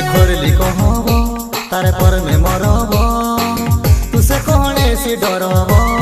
खोरली कहब तारे पर में मरब तू से कहने सी डरब।